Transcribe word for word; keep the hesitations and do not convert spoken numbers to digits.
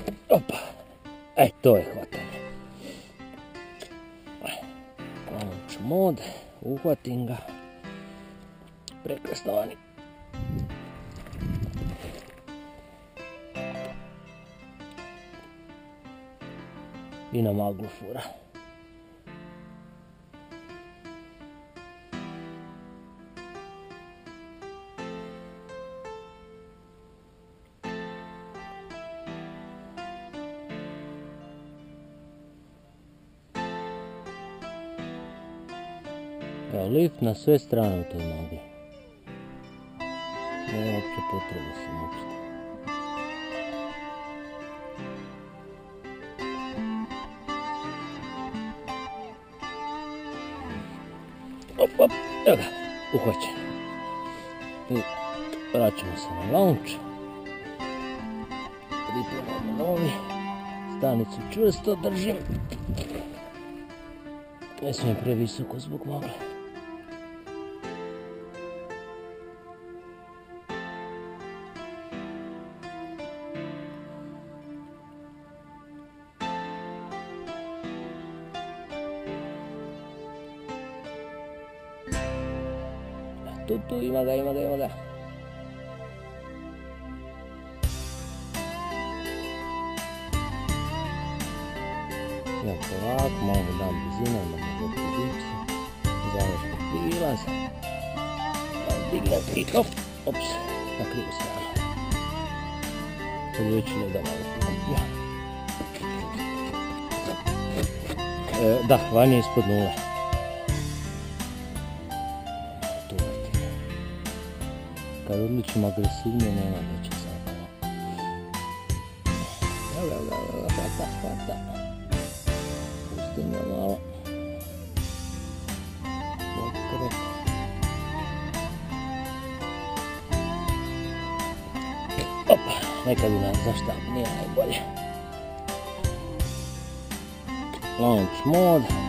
Opa. E, to je hvatanje. Launch mod. Uhvatim ga. Prekrastovani. I na maglu fura. Evo, lift na sve strane u toj magli. Nema uopće potrebe se mučiti. Op, op, evo ga, uhvaćen. I vraćamo se na launch. Pripremamo novi. Stanicu čvrsto držim. Ne smijem previsoko zbog magle. Tu, tu, ima ga, ima ga, ima ga. Ja polako, malo dam brzina, malo do dipsa. Završno prilaz. Dignem i op, ops, na krivu stranu. Odlučili da malo pomogla. E, da, van je ispod nule. Kad odlučim agresivnije, nema veće zakona. Evo, evo, evo, hvata, hvata. Pustim ga malo. Okret. Opa, nekad bi nam zašta nije najbolje. Launch mod.